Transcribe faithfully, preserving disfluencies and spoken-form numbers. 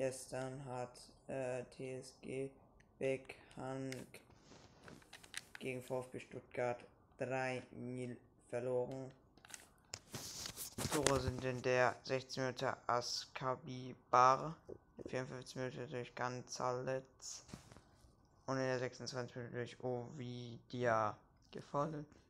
Gestern hat äh, T S G Bekannt gegen VfB Stuttgart drei null verloren. Tore sind in der sechzehn Minute Askabi Bar, vierundfünfzig Minuten durch Gonzalez und in der sechsundzwanzig Minute durch Ovidia gefallen.